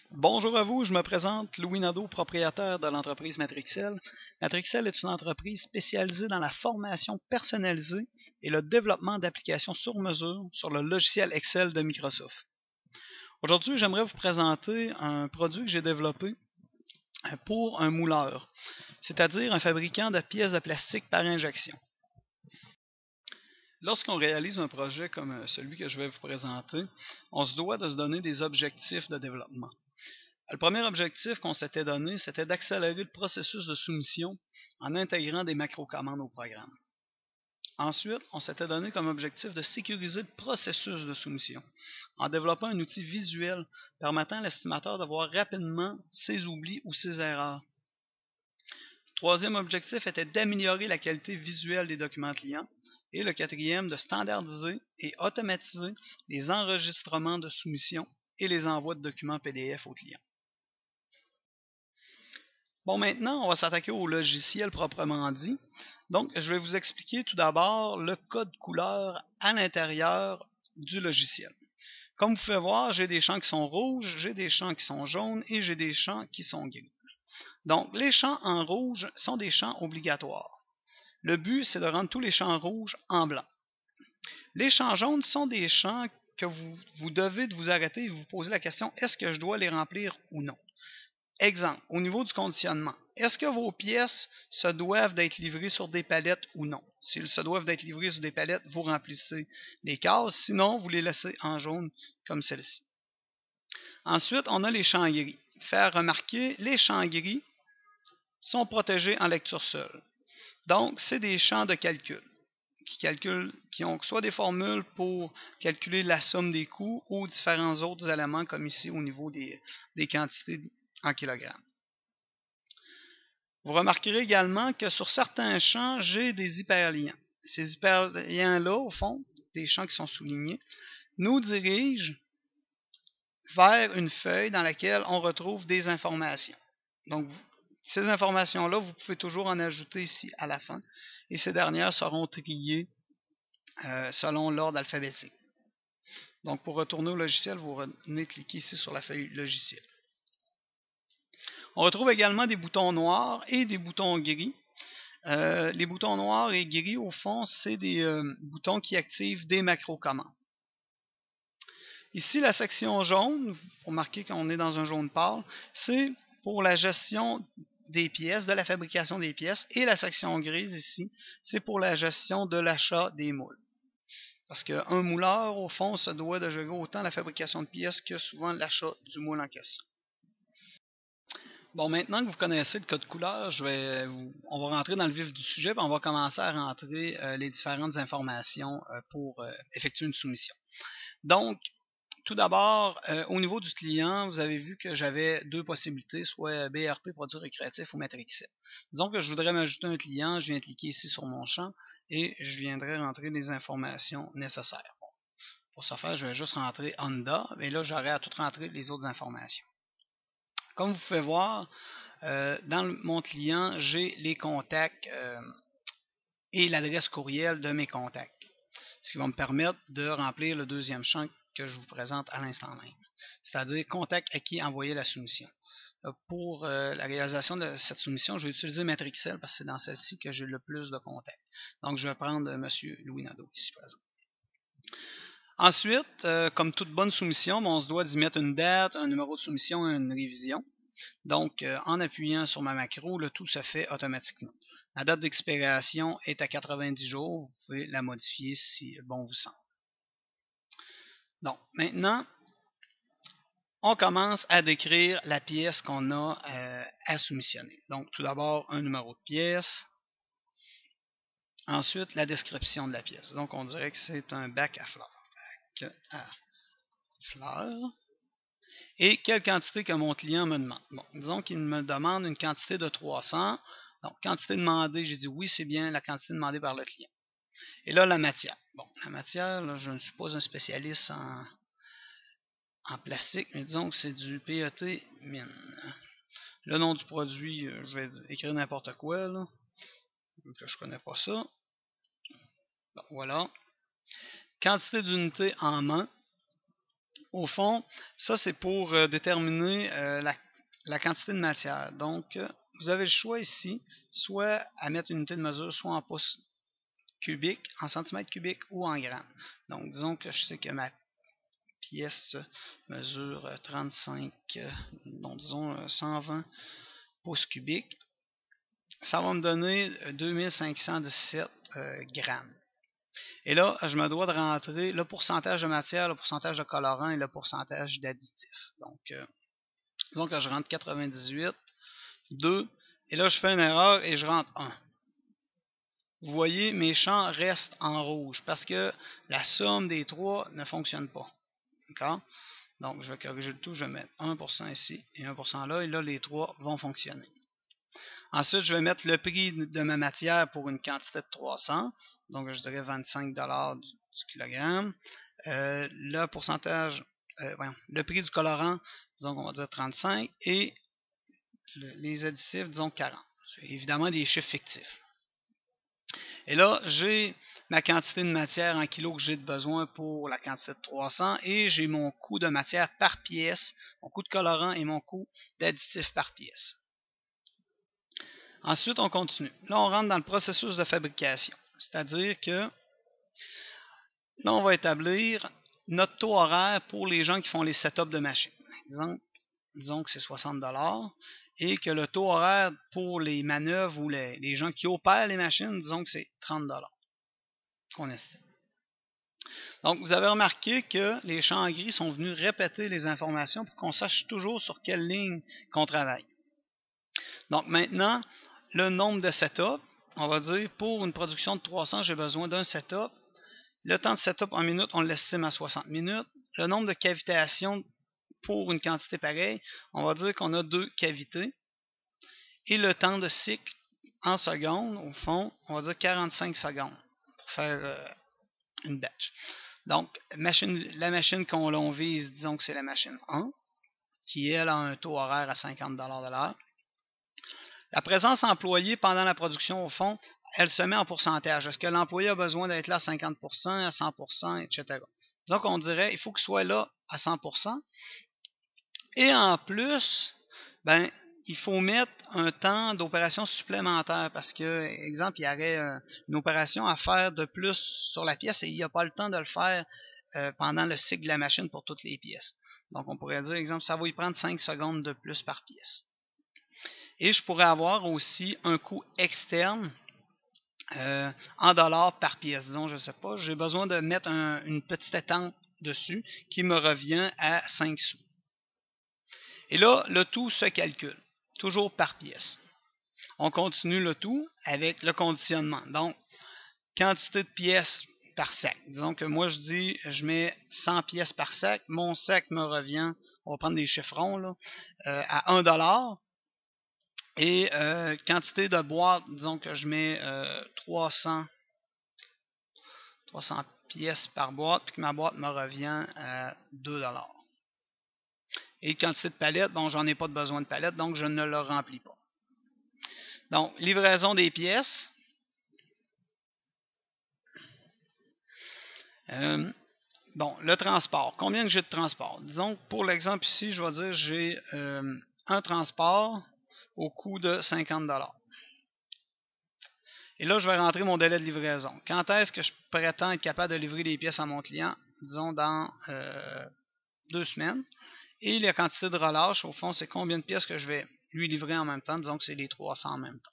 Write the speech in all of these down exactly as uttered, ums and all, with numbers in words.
Bonjour à vous, je me présente Louis Nadeau, propriétaire de l'entreprise Matrixel. Matrixel est une entreprise spécialisée dans la formation personnalisée et le développement d'applications sur mesure sur le logiciel Excel de Microsoft. Aujourd'hui, j'aimerais vous présenter un produit que j'ai développé pour un mouleur, c'est-à-dire un fabricant de pièces de plastique par injection. Lorsqu'on réalise un projet comme celui que je vais vous présenter, on se doit de se donner des objectifs de développement. Le premier objectif qu'on s'était donné, c'était d'accélérer le processus de soumission en intégrant des macro-commandes au programme. Ensuite, on s'était donné comme objectif de sécuriser le processus de soumission en développant un outil visuel permettant à l'estimateur de voir rapidement ses oublis ou ses erreurs. Le troisième objectif était d'améliorer la qualité visuelle des documents clients. Et le quatrième, de standardiser et automatiser les enregistrements de soumission et les envois de documents P D F aux clients. Bon, maintenant, on va s'attaquer au logiciel proprement dit. Donc, je vais vous expliquer tout d'abord le code couleur à l'intérieur du logiciel. Comme vous pouvez voir, j'ai des champs qui sont rouges, j'ai des champs qui sont jaunes et j'ai des champs qui sont gris. Donc, les champs en rouge sont des champs obligatoires. Le but, c'est de rendre tous les champs rouges en blanc. Les champs jaunes sont des champs que vous, vous devez de vous arrêter et vous poser la question, est-ce que je dois les remplir ou non? Exemple, au niveau du conditionnement, est-ce que vos pièces se doivent d'être livrées sur des palettes ou non? S'ils se doivent d'être livrées sur des palettes, vous remplissez les cases, sinon vous les laissez en jaune comme celle-ci. Ensuite, on a les champs gris. Faire remarquer, les champs gris sont protégés en lecture seule. Donc, c'est des champs de calcul qui calculent, qui ont soit des formules pour calculer la somme des coûts ou différents autres éléments comme ici au niveau des, des quantités en kilogrammes. Vous remarquerez également que sur certains champs, j'ai des hyperliens. Ces hyperliens-là, au fond, des champs qui sont soulignés, nous dirigent vers une feuille dans laquelle on retrouve des informations. Donc, vous, ces informations-là, vous pouvez toujours en ajouter ici à la fin, et ces dernières seront triées euh, selon l'ordre alphabétique. Donc, pour retourner au logiciel, vous venez cliquer ici sur la feuille logiciel. On retrouve également des boutons noirs et des boutons gris. Euh, les boutons noirs et gris, au fond, c'est des euh, boutons qui activent des macro-commandes. Ici, la section jaune, vous remarquez qu'on est dans un jaune pâle, c'est pour la gestion des pièces, de la fabrication des pièces, et la section grise ici, c'est pour la gestion de l'achat des moules. Parce qu'un mouleur, au fond, se doit de gérer autant la fabrication de pièces que souvent l'achat du moule en question. Bon, maintenant que vous connaissez le code couleur, je vais vous, on va rentrer dans le vif du sujet, puis on va commencer à rentrer euh, les différentes informations euh, pour euh, effectuer une soumission. Donc, tout d'abord, euh, au niveau du client, vous avez vu que j'avais deux possibilités, soit B R P, produit récréatif ou Matrixel. Disons que je voudrais m'ajouter un client, je viens cliquer ici sur mon champ et je viendrai rentrer les informations nécessaires. Bon, pour ce faire, je vais juste rentrer Honda, et là, j'aurai à tout rentrer les autres informations. Comme vous pouvez voir, euh, dans le, mon client, j'ai les contacts euh, et l'adresse courriel de mes contacts, ce qui va me permettre de remplir le deuxième champ que je vous présente à l'instant même, c'est-à-dire contact à qui envoyer la soumission. Pour euh, la réalisation de cette soumission, je vais utiliser Matrixel parce que c'est dans celle-ci que j'ai le plus de contacts. Donc, je vais prendre euh, M. Louis Nadeau ici présent. Ensuite, euh, comme toute bonne soumission, on se doit d'y mettre une date, un numéro de soumission et une révision. Donc, euh, en appuyant sur ma macro, le tout se fait automatiquement. La date d'expiration est à quatre-vingt-dix jours. Vous pouvez la modifier si bon vous semble. Donc, maintenant, on commence à décrire la pièce qu'on a euh, à soumissionner. Donc, tout d'abord, un numéro de pièce. Ensuite, la description de la pièce. Donc, on dirait que c'est un bac à fleurs. Bac à fleurs. Et quelle quantité que mon client me demande. Bon, disons qu'il me demande une quantité de trois cents. Donc, quantité demandée, j'ai dit oui, c'est bien la quantité demandée par le client. Et là, la matière. Bon, la matière, là, je ne suis pas un spécialiste en, en plastique, mais disons que c'est du P E T mine. Le nom du produit, je vais écrire n'importe quoi, là, que je connais pas ça. Bon, voilà. Quantité d'unités en main. au fond, ça c'est pour euh, déterminer euh, la, la quantité de matière. Donc, euh, vous avez le choix ici, soit à mettre une unité de mesure, soit en pouces cubiques, en centimètres cubiques ou en grammes. Donc, disons que je sais que ma pièce mesure trente-cinq, non, disons cent vingt pouces cubiques. Ça va me donner deux mille cinq cent dix-sept euh, grammes. Et là, je me dois de rentrer le pourcentage de matière, le pourcentage de colorant et le pourcentage d'additifs. Donc, euh, disons que je rentre quatre-vingt-dix-huit, deux, et là, je fais une erreur et je rentre un. Vous voyez, mes champs restent en rouge parce que la somme des trois ne fonctionne pas. D'accord? Donc, je vais corriger le tout, je vais mettre un pour cent ici et un pour cent là, et là, les trois vont fonctionner. Ensuite, je vais mettre le prix de ma matière pour une quantité de trois cents. Donc, je dirais vingt-cinq dollars du, du kilogramme. Euh, le pourcentage, euh, ouais, le prix du colorant, disons qu'on va dire trente-cinq. Et le, les additifs, disons quarante. C'est évidemment des chiffres fictifs. Et là, j'ai ma quantité de matière en kilos que j'ai de besoin pour la quantité de trois cents. Et j'ai mon coût de matière par pièce, mon coût de colorant et mon coût d'additif par pièce. Ensuite, on continue. Là, on rentre dans le processus de fabrication. C'est-à-dire que là, on va établir notre taux horaire pour les gens qui font les setups de machines. Disons, disons que c'est soixante dollars et que le taux horaire pour les manœuvres ou les, les gens qui opèrent les machines, disons que c'est trente dollars qu'on estime. Donc, vous avez remarqué que les champs en gris sont venus répéter les informations pour qu'on sache toujours sur quelle ligne qu'on travaille. Donc, maintenant, le nombre de setups, on va dire pour une production de trois cents, j'ai besoin d'un setup. Le temps de setup en minutes, on l'estime à soixante minutes. Le nombre de cavitations pour une quantité pareille, on va dire qu'on a deux cavités. Et le temps de cycle en secondes, au fond, on va dire quarante-cinq secondes pour faire euh, une batch. Donc, machine, la machine qu'on vise, disons que c'est la machine un, qui elle a un taux horaire à cinquante dollars de l'heure. La présence employée pendant la production, au fond, elle se met en pourcentage. Est-ce que l'employé a besoin d'être là à cinquante pour cent, à cent pour cent, et cetera. Donc, on dirait il faut qu'il soit là à cent pour cent. Et en plus, ben, il faut mettre un temps d'opération supplémentaire parce que, exemple, il y aurait une opération à faire de plus sur la pièce et il n'y a pas le temps de le faire euh, pendant le cycle de la machine pour toutes les pièces. Donc, on pourrait dire, exemple, ça va y prendre cinq secondes de plus par pièce. Et je pourrais avoir aussi un coût externe euh, en dollars par pièce. Disons, je ne sais pas, j'ai besoin de mettre un, une petite étampe dessus qui me revient à cinq sous. Et là, le tout se calcule, toujours par pièce. On continue le tout avec le conditionnement. Donc, quantité de pièces par sac. Disons que moi, je dis, je mets cent pièces par sac. Mon sac me revient, on va prendre des chiffrons, là, euh, à un dollar. Et euh, quantité de boîtes, disons que je mets euh, trois cents, trois cents pièces par boîte, puis que ma boîte me revient à deux dollars. Et quantité de palettes, bon, j'en ai pas de besoin de palettes, donc je ne le remplis pas. Donc, livraison des pièces. Euh, bon, le transport. Combien j'ai de transport? Disons que pour l'exemple ici, je vais dire j'ai euh, un transport au coût de cinquante dollars. Et là, je vais rentrer mon délai de livraison. Quand est-ce que je prétends être capable de livrer les pièces à mon client? Disons dans euh, deux semaines. Et la quantité de relâche, au fond, c'est combien de pièces que je vais lui livrer en même temps. Disons que c'est les trois cents en même temps.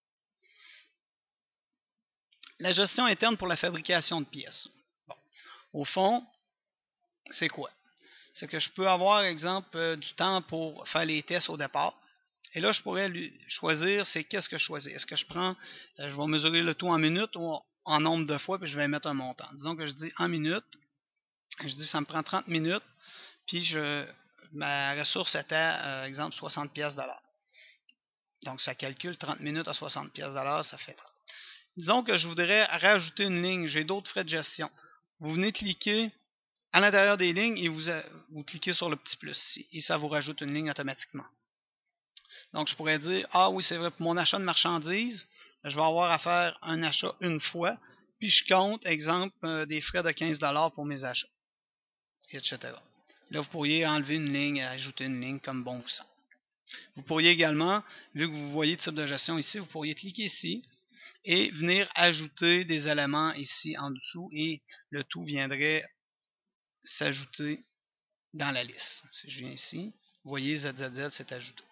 La gestion interne pour la fabrication de pièces. Bon. Au fond, c'est quoi? C'est que je peux avoir, exemple, euh, du temps pour faire les tests au départ. Et là, je pourrais lui choisir, c'est qu'est-ce que je choisis. Est-ce que je prends, euh, je vais mesurer le tout en minutes ou en nombre de fois, puis je vais mettre un montant. Disons que je dis en minutes. Je dis ça me prend trente minutes, puis je, ma ressource était, euh, exemple, soixante pièces de l'heure. Donc, ça calcule trente minutes à soixante pièces de l'heure, ça fait trente. Disons que je voudrais rajouter une ligne, j'ai d'autres frais de gestion. Vous venez cliquer à l'intérieur des lignes et vous, vous cliquez sur le petit plus ici, et ça vous rajoute une ligne automatiquement. Donc, je pourrais dire, ah oui, c'est vrai, pour mon achat de marchandises, je vais avoir à faire un achat une fois, puis je compte, exemple, euh, des frais de quinze dollars pour mes achats, et cetera. Là, vous pourriez enlever une ligne, ajouter une ligne comme bon vous semble. Vous pourriez également, vu que vous voyez le type de gestion ici, vous pourriez cliquer ici et venir ajouter des éléments ici en dessous et le tout viendrait s'ajouter dans la liste. Si je viens ici, vous voyez Z Z Z s'est ajouté.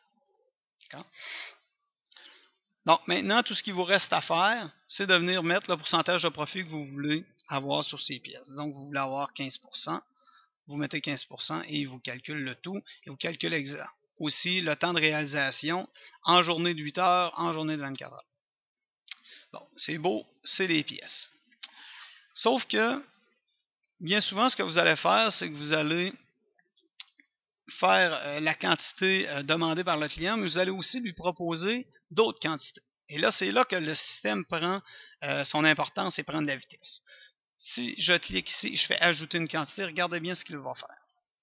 Donc maintenant, tout ce qu'il vous reste à faire, c'est de venir mettre le pourcentage de profit que vous voulez avoir sur ces pièces. Donc vous voulez avoir quinze pour cent, vous mettez quinze pour cent et il vous calcule le tout et vous calculez aussi le temps de réalisation en journée de huit heures, en journée de vingt-quatre heures. Bon, c'est beau, c'est les pièces. Sauf que, bien souvent, ce que vous allez faire, c'est que vous allez faire euh, la quantité euh, demandée par le client, mais vous allez aussi lui proposer d'autres quantités. Et là, c'est là que le système prend euh, son importance et prend de la vitesse. Si je clique ici, je fais ajouter une quantité, regardez bien ce qu'il va faire.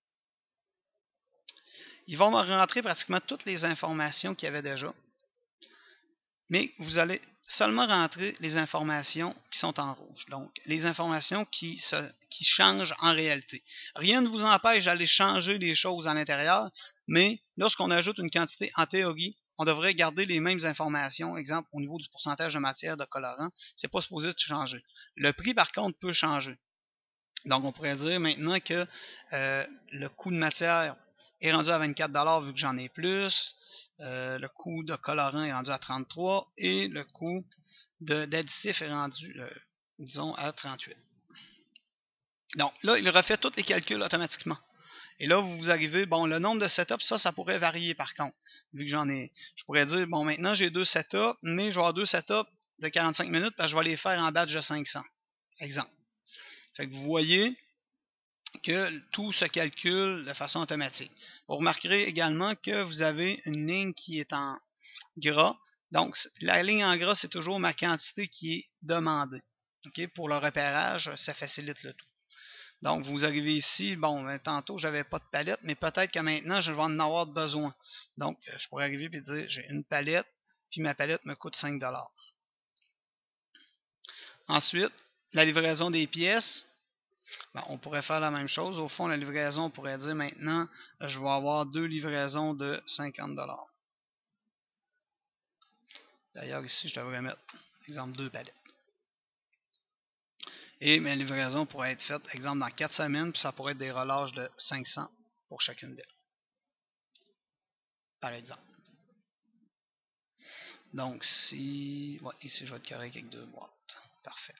Il va me rentrer pratiquement toutes les informations qu'il y avait déjà. Mais vous allez seulement rentrer les informations qui sont en rouge. Donc, les informations qui, se, qui changent en réalité. Rien ne vous empêche d'aller changer les choses à l'intérieur, mais lorsqu'on ajoute une quantité, en théorie, on devrait garder les mêmes informations. Exemple, au niveau du pourcentage de matière de colorant, c'est pas supposé de changer. Le prix, par contre, peut changer. Donc, on pourrait dire maintenant que euh, le coût de matière est rendu à vingt-quatre dollars vu que j'en ai plus. Euh, le coût de colorant est rendu à trente-trois et le coût d'additif est rendu, euh, disons, à trente-huit. Donc là, il refait tous les calculs automatiquement. Et là, vous arrivez, bon, le nombre de setups, ça, ça pourrait varier par contre. Vu que j'en ai, je pourrais dire, bon, maintenant j'ai deux setups, mais je vais avoir deux setups de quarante-cinq minutes parce que je vais les faire en batch de cinq cents. Exemple. Fait que vous voyez que tout se calcule de façon automatique. Vous remarquerez également que vous avez une ligne qui est en gras. Donc, la ligne en gras, c'est toujours ma quantité qui est demandée. Okay? Pour le repérage, ça facilite le tout. Donc, vous arrivez ici, bon, ben, tantôt, je n'avais pas de palette, mais peut-être que maintenant, je vais en avoir besoin. Donc, je pourrais arriver et dire, j'ai une palette, puis ma palette me coûte cinq dollars. Ensuite, la livraison des pièces. Ben, on pourrait faire la même chose. Au fond, la livraison, on pourrait dire maintenant, je vais avoir deux livraisons de cinquante dollars. D'ailleurs, ici, je devrais mettre, exemple, deux palettes. Et ma livraison pourrait être faite, exemple, dans quatre semaines, puis ça pourrait être des relâches de cinq cents pour chacune d'elles. Par exemple. Donc, si... Ouais, ici, je vais être correct avec deux boîtes. Parfait.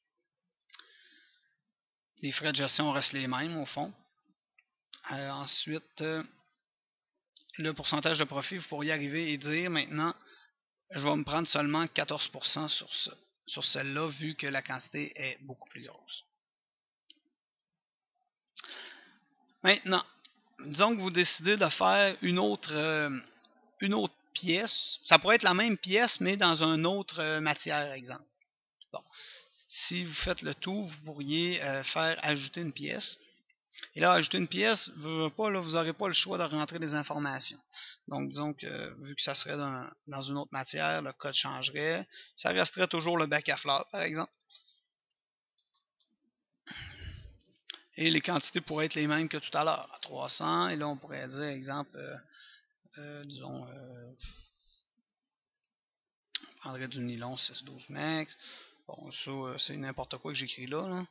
Les frais de gestion restent les mêmes, au fond. Euh, ensuite, euh, le pourcentage de profit, vous pourriez arriver et dire, maintenant, je vais me prendre seulement quatorze pour cent sur, ce, sur celle-là, vu que la quantité est beaucoup plus grosse. Maintenant, disons que vous décidez de faire une autre, euh, une autre pièce. Ça pourrait être la même pièce, mais dans une autre euh, matière, exemple. Bon. Si vous faites le tout, vous pourriez euh, faire ajouter une pièce. Et là, ajouter une pièce, vous n'aurez pas le choix de rentrer des informations. Donc, disons que vu que ça serait dans, dans une autre matière, le code changerait. Ça resterait toujours le bac à fleurs, par exemple. Et les quantités pourraient être les mêmes que tout à l'heure, à trois cents. Et là, on pourrait dire, exemple, euh, euh, disons, euh, on prendrait du nylon six douze max. Bon, ça, euh, c'est n'importe quoi que j'écris là, là.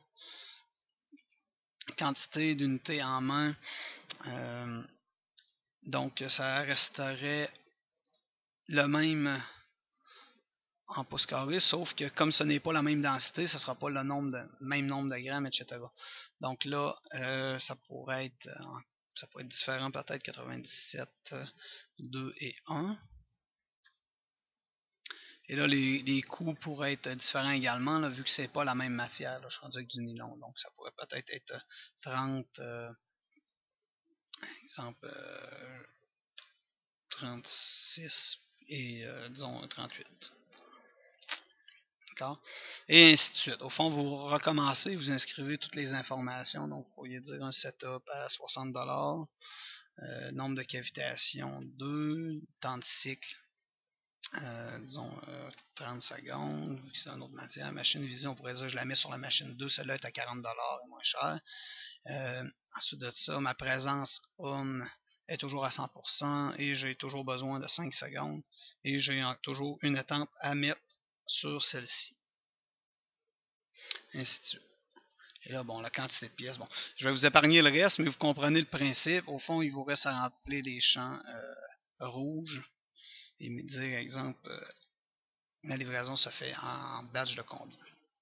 Quantité d'unités en main. Euh, donc, ça resterait le même en pouces carrés, sauf que comme ce n'est pas la même densité, ce ne sera pas le nombre de, même nombre de grammes, et cetera. Donc là, euh, ça pourrait être euh, ça pourrait être différent, peut-être quatre-vingt-dix-sept, deux et un. Et là, les, les coûts pourraient être différents également, là, vu que c'est pas la même matière. Là, je suis rendu avec du nylon, donc ça pourrait peut-être être trente, euh, exemple, euh, trente-six et euh, disons trente-huit. D'accord? Et ainsi de suite. Au fond, vous recommencez, vous inscrivez toutes les informations. Donc, vous pourriez dire un setup à soixante dollars, euh, nombre de cavitations deux, temps de cycle, euh, disons euh, trente secondes, vu que c'est une autre matière. Machine vision, on pourrait dire je la mets sur la machine deux, celle-là est à quarante dollars, est moins chère. Euh, ensuite de ça, ma présence home est toujours à cent pour cent et j'ai toujours besoin de cinq secondes et j'ai toujours une attente à mettre sur celle-ci. Ainsi de suite. Et là, bon, la quantité de pièces, bon, je vais vous épargner le reste, mais vous comprenez le principe. Au fond, il vous reste à remplir les champs euh, rouges et me dire, exemple, euh, la livraison se fait en batch de combien.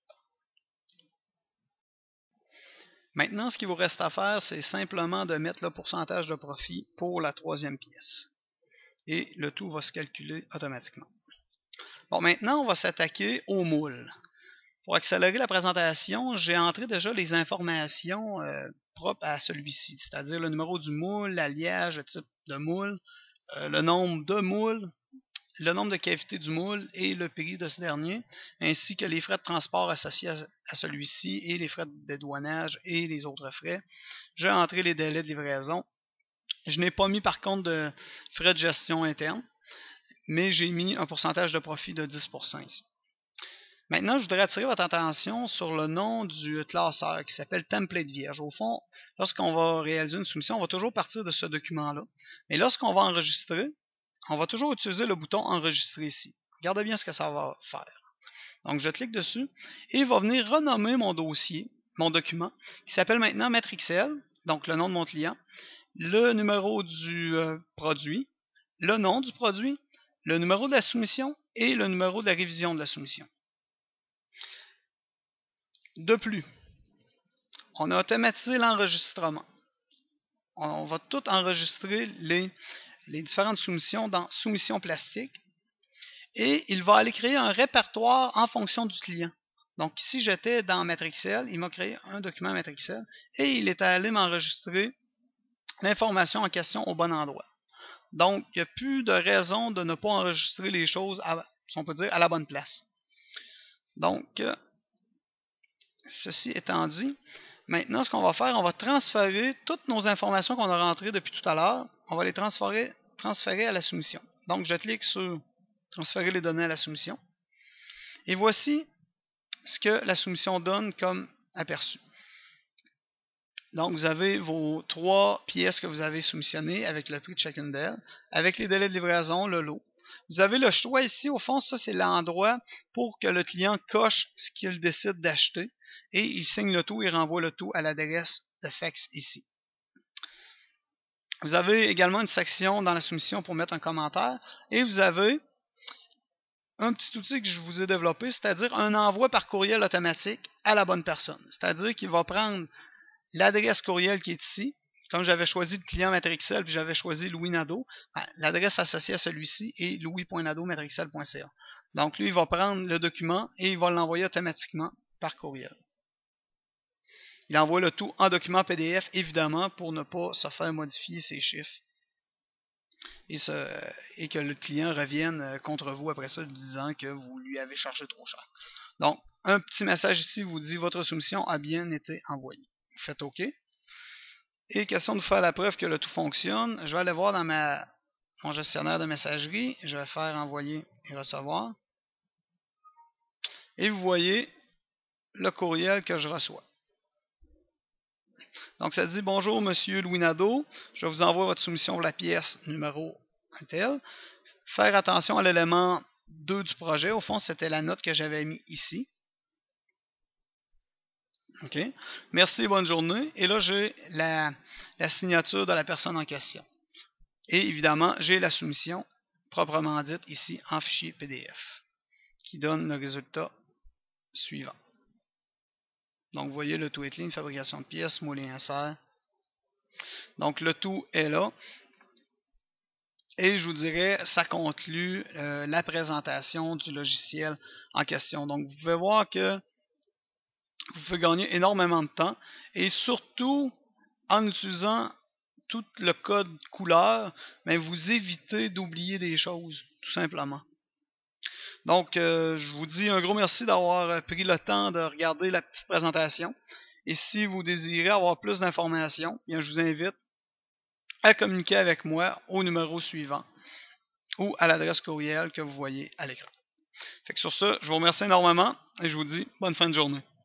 Maintenant, ce qu'il vous reste à faire, c'est simplement de mettre le pourcentage de profit pour la troisième pièce. Et le tout va se calculer automatiquement. Bon, maintenant, on va s'attaquer au moule. Pour accélérer la présentation, j'ai entré déjà les informations euh, propres à celui-ci, c'est-à-dire le numéro du moule, l'alliage, le type de moule, euh, le nombre de moules, le nombre de cavités du moule et le prix de ce dernier, ainsi que les frais de transport associés à, à celui-ci et les frais de dédouanage et les autres frais. J'ai entré les délais de livraison. Je n'ai pas mis par contre de frais de gestion interne, mais j'ai mis un pourcentage de profit de dix pour cent ici. Maintenant, je voudrais attirer votre attention sur le nom du classeur qui s'appelle Template Vierge. Au fond, lorsqu'on va réaliser une soumission, on va toujours partir de ce document-là. Mais lorsqu'on va enregistrer, on va toujours utiliser le bouton Enregistrer ici. Regardez bien ce que ça va faire. Donc, je clique dessus et il va venir renommer mon dossier, mon document, qui s'appelle maintenant Matrixel, donc le nom de mon client, le numéro du euh, produit, le nom du produit, le numéro de la soumission et le numéro de la révision de la soumission. De plus, on a automatisé l'enregistrement. On va tout enregistrer les, les différentes soumissions dans Soumission plastique. Et il va aller créer un répertoire en fonction du client. Donc ici, j'étais dans Matrixel, il m'a créé un document Matrixel et il est allé m'enregistrer l'information en question au bon endroit. Donc, il n'y a plus de raison de ne pas enregistrer les choses, à, si on peut dire, à la bonne place. Donc, ceci étant dit, maintenant, ce qu'on va faire, on va transférer toutes nos informations qu'on a rentrées depuis tout à l'heure, on va les transférer, transférer à la soumission. Donc, je clique sur transférer les données à la soumission. Et voici ce que la soumission donne comme aperçu. Donc, vous avez vos trois pièces que vous avez soumissionnées avec le prix de chacune d'elles, avec les délais de livraison, le lot. Vous avez le choix ici, au fond, ça c'est l'endroit pour que le client coche ce qu'il décide d'acheter et il signe le tout et renvoie le tout à l'adresse de fax ici. Vous avez également une section dans la soumission pour mettre un commentaire et vous avez un petit outil que je vous ai développé, c'est-à-dire un envoi par courriel automatique à la bonne personne. C'est-à-dire qu'il va prendre l'adresse courriel qui est ici. Comme j'avais choisi le client Matrixel puis j'avais choisi Louis Nadeau, ben, l'adresse associée à celui-ci est louis point nadeau tiret matrixel point c a. Donc lui, il va prendre le document et il va l'envoyer automatiquement par courriel. Il envoie le tout en document P D F, évidemment, pour ne pas se faire modifier ses chiffres. Et, ce, et que le client revienne contre vous après ça, lui disant que vous lui avez chargé trop cher. Donc, un petit message ici vous dit « Votre soumission a bien été envoyée ». Vous faites OK. Et question de vous faire la preuve que le tout fonctionne, je vais aller voir dans ma, mon gestionnaire de messagerie, je vais faire envoyer et recevoir. Et vous voyez le courriel que je reçois. Donc ça dit « Bonjour Monsieur Louis Nadeau, je vous envoie votre soumission pour la pièce numéro un tel. Faire attention à l'élément deux du projet, au fond c'était la note que j'avais mis ici. OK. Merci, bonne journée. Et là, j'ai la, la signature de la personne en question. Et évidemment, j'ai la soumission proprement dite ici en fichier P D F qui donne le résultat suivant. Donc, vous voyez, le tout est clean, fabrication de pièces, moule et insert. Donc, le tout est là. Et je vous dirais, ça conclut euh, la présentation du logiciel en question. Donc, vous pouvez voir que vous pouvez gagner énormément de temps et surtout en utilisant tout le code couleur, mais vous évitez d'oublier des choses, tout simplement. Donc, euh, je vous dis un gros merci d'avoir pris le temps de regarder la petite présentation. Et si vous désirez avoir plus d'informations, bien, je vous invite à communiquer avec moi au numéro suivant ou à l'adresse courriel que vous voyez à l'écran. Fait que sur ce, je vous remercie énormément et je vous dis bonne fin de journée.